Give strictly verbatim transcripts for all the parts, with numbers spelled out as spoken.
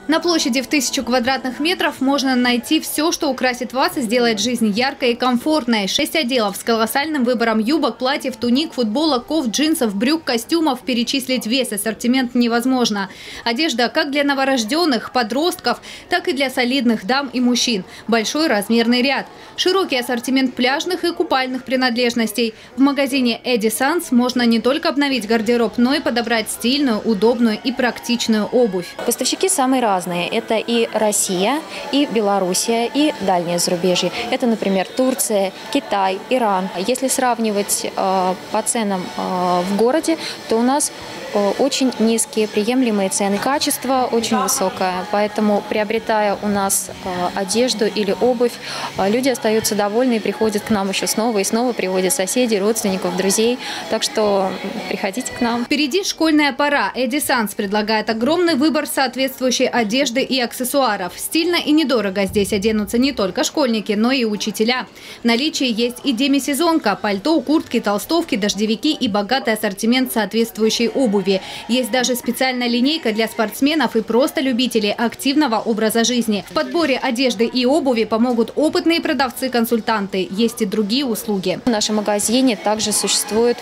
На площади в тысячу квадратных метров можно найти все, что украсит вас и сделает жизнь яркой и комфортной. Шесть отделов с колоссальным выбором юбок, платьев, туник, футболок, кофт, джинсов, брюк, костюмов. Перечислить весь ассортимент невозможно. Одежда как для новорожденных, подростков, так и для солидных дам и мужчин. Большой размерный ряд. Широкий ассортимент пляжных и купальных принадлежностей. В магазине Эдди Санс можно не только обновить гардероб, но и подобрать стильную, удобную и практичную обувь. Поставщики самые разные. Это и Россия, и Белоруссия, и дальнее зарубежье. Это, например, Турция, Китай, Иран. Если сравнивать э, по ценам э, в городе, то у нас э, очень низкие приемлемые цены. Качество очень высокое, поэтому, приобретая у нас э, одежду или обувь, э, люди остаются довольны и приходят к нам еще снова и снова, приводят соседей, родственников, друзей. Так что приходите к нам. Впереди школьная пора. Эдди Санс предлагает огромный выбор соответствующей одежды. одежды и аксессуаров. Стильно и недорого здесь оденутся не только школьники, но и учителя. В наличии есть и демисезонка, пальто, куртки, толстовки, дождевики и богатый ассортимент соответствующей обуви. Есть даже специальная линейка для спортсменов и просто любителей активного образа жизни. В подборе одежды и обуви помогут опытные продавцы-консультанты. Есть и другие услуги. В нашем магазине также существует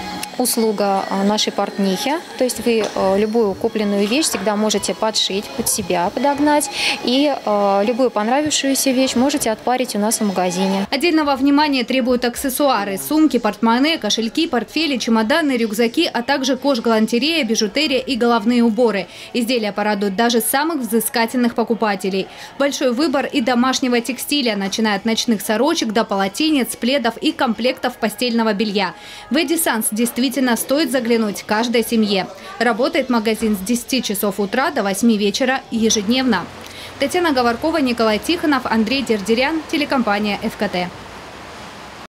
услуга нашей портнихи, то есть вы любую купленную вещь всегда можете подшить под себя, подогнать, и любую понравившуюся вещь можете отпарить у нас в магазине. Отдельного внимания требуют аксессуары: сумки, портмоне, кошельки, портфели, чемоданы, рюкзаки, а также кожгалантерея, бижутерия и головные уборы. Изделия порадуют даже самых взыскательных покупателей. Большой выбор и домашнего текстиля, начиная от ночных сорочек до полотенец, пледов и комплектов постельного белья. В Эдди Санс действительно Действительно стоит заглянуть каждой семье. Работает магазин с десяти часов утра до восьми вечера ежедневно. Татьяна Говоркова, Николай Тихонов, Андрей Дердерян, телекомпания ФКТ.